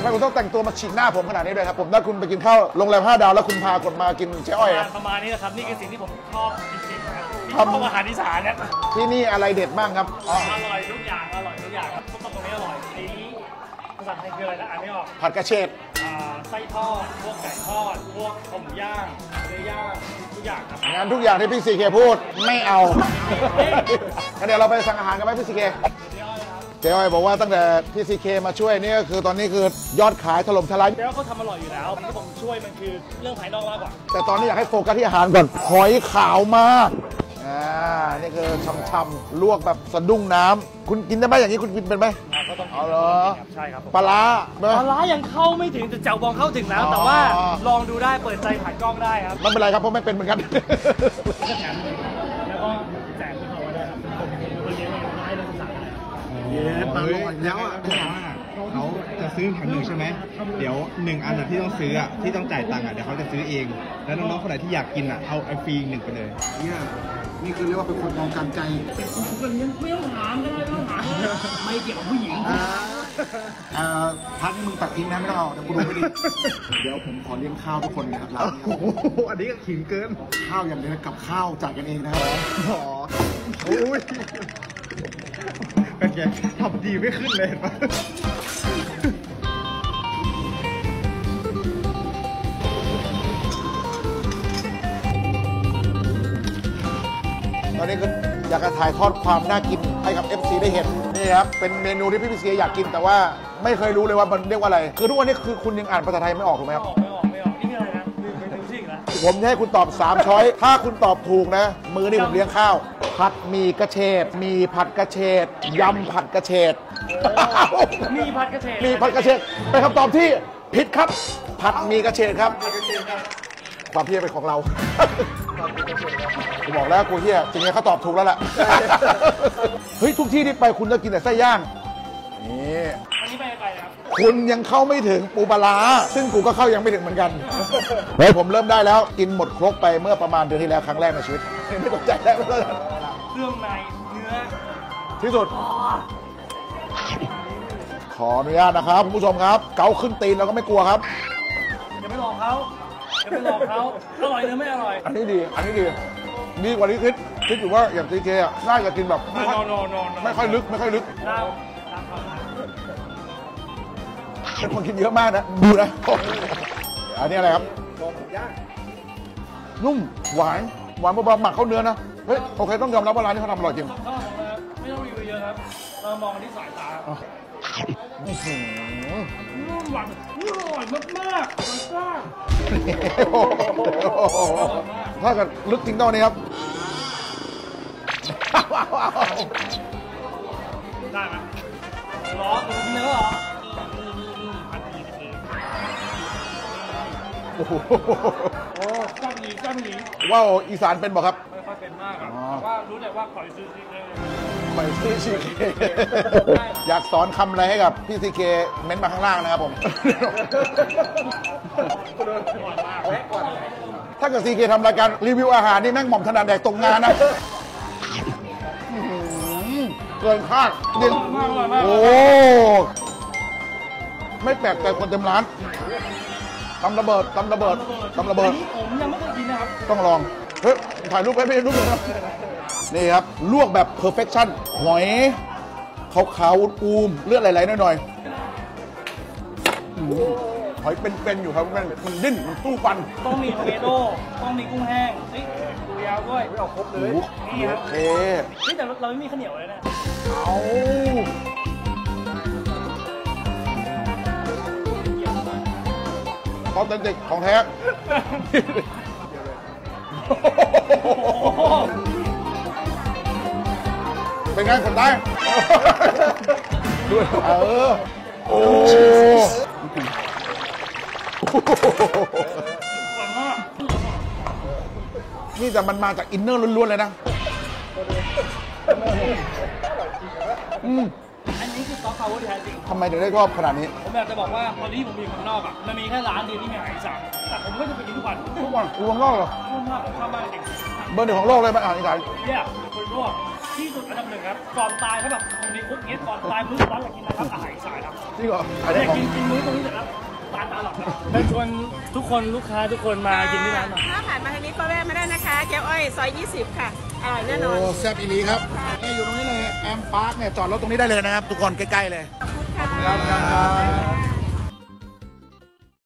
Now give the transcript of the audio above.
ทำไมคุณต้องแต่งตัวมาฉีกหน้าผมขนาดนี้ด้วยครับผมถ้าคุณไปกินข้าวโรงแรม5 ดาวแล้วคุณพากดมากินเจ๊อ้อยครับประมาณนี้นะครับนี่คือสิ่งที่ผมชอบจริงๆครับชอบอาหารอีสานเนี่ยที่นี่อะไรเด็ดบ้างครับอร่อยทุกอย่างอร่อยทุกอย่างครับต้มตรงนี้อร่อยนี้ภาษาไทยคืออะไรนะอ่านไม่ออกผัดกระเฉดไส้ทอดพวกไก่ทอดพวกข้าวหมูย่างเนื้อย่างทุกอย่างครับงานทุกอย่างที่พี่ซีเคพูดไม่เอางั้นเดี๋ยวเราไปสั่งอาหารกันไหมพี่ซีเคเจ๊อ้อยบอกว่าตั้งแต่พี่ซีเคมาช่วยนี่ก็คือตอนนี้คือยอดขายถล่มทลายแล้วเขาทำอร่อยอยู่แล้วที่ผมช่วยมันคือเรื่องภายนอกมากกว่าแต่ตอนนี้อยากให้โฟกัสที่อาหารก่อนหอยขาวมากนี่คือช่ำๆลวกแบบสะดุ้งน้ำคุณกินได้ไหมอย่างนี้คุณกินเป็นไหมก็ต้องเอาเหรอใช่ครับปลาร้ายังเข้าไม่ถึงแต่แจ่วบองเข้าถึงแล้วแต่ว่าลองดูได้เปิดใจผ่านกล้องได้ครับไม่เป็นไรครับเพราะไม่เป็นเหมือนกันก็แถมแล้วก็แจกให้เขาได้ครับผมคนเลี้ยงให้นักศึกษาปลาลอยแล้วอ่ะเขาจะซื้อถังหนึ่งใช่ไหมเดี๋ยว1 อันที่ต้องซื้อที่ต้องจ่ายตังค์เดี๋ยวเขาจะซื้อเองแล้วน้องๆคนไหนที่อยากกินเอาฟรี1ไปเลยเนี่ยนี่คือเรียกว่าเป็นคนมองการใจคนเลี้ยงไม่ต้องถามก็ได้ไม่ต้องถามไม่เกี่ยวกับผู้หญิงพักมึงตัดทิ้งนะไม่ต้องเอาเดี๋ยวกูดูไม่ดีเดี๋ยวผมขอเลี้ยงข้าวทุกคนนะครับร้านนี้อันนี้ก็ขิงเกินข้าวอย่างเดียวกับข้าวจ่ายกันเองนะครับโอ้ยเป็นไงทำดีไม่ขึ้นเลยตอนนี้ก็อยากจะถ่ายทอดความน่ากินให้กับ FC ได้เห็นนี่ครับเป็นเมนูที่พี่ซีอยากกินแต่ว่าไม่เคยรู้เลยว่ามันเรียกว่าอะไรคือทุกวันนี้คือคุณยังอ่านภาษาไทยไม่ออกถูกไหมครับไม่ออกนี่คืออะไรนะเมนูซิ่งนะผมจะให้คุณตอบ3 ช้อยถ้าคุณตอบถูกนะมือนี่ผมเลี้ยงข้าวผัดหมี่กระเฉดมีผัดกระเฉดยำผัดกระเฉดมีผัดกระเฉดมีผัดกระเฉดเป็นคำตอบที่ผิดครับผัดหมี่กระเฉดครับความเพี้ยเป็นของเรากูบอกแล้วกูเฮียจริงๆเขาตอบถูกแล้วล่ะเฮ้ยทุกที่ที่ไปคุณจะกินแต่ไส้ย่างนี่อันนี้ไปครับคุณยังเข้าไม่ถึงปูปลาซึ่งกูก็เข้ายังไม่ถึงเหมือนกันเฮ้ยผมเริ่มได้แล้วกินหมดครกไปเมื่อประมาณเดือนที่แล้วครั้งแรกในชีวิตไม่ตกใจแล้วเครื่องในเนื้อที่สุดขออนุญาตนะครับคุณผู้ชมครับเกาขึ้นตีนเราก็ไม่กลัวครับอย่าไปหลอกเขาอย่าไปหลอกเขาอร่อยหรือไม่อร่อยอันนี้ดีดีกว่าที่คิดอยู่ว่าอย่างซีเคน่าจะกินแบบไม่ค่อยลึกเป็นคนกินเยอะมากนะดูนะอันนี้อะไรครับนุ่มหวานเบาๆหมักเข้าเนื้อนะเฮ้ยโอเคต้องยอมรับว่าร้านนี้เขาทำอร่อยจริงไม่ต้องรีวิวเยอะครับเรามองที่สายตาหวานอร่อยมากถ้าเกิดลึกจริงตอนนี้ครับได้ไหมร้อนกินเนื้อเหรอโอ้โหจ้างหญิงว้าวอีสานเป็นบอกครับไม่ค่อยเป็นมากแต่ว่ารู้เลยว่าข่อยซื้อซีเคอยากสอนคำอะไรให้กับพี่ซีเคเม้นมาข้างล่างนะครับผมถ้าเกิดซีเคทำรายการรีวิวอาหารนี่แม่งหม่อมถนัดแดกตรงงานนะเกินคาดจริงโอ้ไม่แปลกใจคนเต็มร้านตำระเบิดผมยังไม่เคยกินนะครับต้องลองเฮ้ยถ่ายรูปให้พี่รูปหนึ่งนะนี่ครับลวกแบบ perfection หอยขาวๆอูมเลือดไหลๆหน่อยๆหอยเป็นๆอยู่ครับมันดิ้นมันสู้ฟันต้องมีโทเมโต้ต้องมีกุ้งแห้งดูยาวด้วยไม่เอาครบเลยนี่ครับแต่เราไม่มีข้าวเหนียวเลยนะตอนเด็กของแท้เป็นไงคนได้ด้วยโอ้นี่แต่มันมาจากอินเนอร์ล้วนๆเลยนะอันนี้คือซอฟต์พาวเวอร์แท้จริงทำไมถึงได้ชอบขนาดนี้ผมอยากจะบอกว่าตอนที่ผมอยู่ข้างนอกมันมีแค่ร้านเดียวที่มีอาหารอีสานแต่ผมก็จะไปกินทุกวันอยู่ข้างนอกเหรอข้างนอกผมชอบมากจริงเบอร์ 1ของโลกเลยมันอาหารอีสานเนี่ยคนนอกที่สุดอันดับหนึ่งครับก่อนตายเขาแบบมีคุกเงี้ยก่อนตายมื้อร้อนอยากกินนะครับอาหารอีสานครับจริงเหรออยากกินมื้อตรงนี้เสร็จแล้วตายตาหลับครับเชิญชวนทุกคนลูกค้าทุกคนมากินที่ร้านหน่อยถ้าผ่านมาทางนี้ก็แวะมาได้นะคะแก้วอ้อยซอย 20 ค่ะ อร่อยแน่นอนโอ้แซ่บอีหลีครับนี่อยู่ตรงนี้เลยแอมพาร์คเนี่ยจอดรถตรงนี้ได้เลยนะครับ ทุกคนใกล้ๆเลยขอบคุณค่ะครับ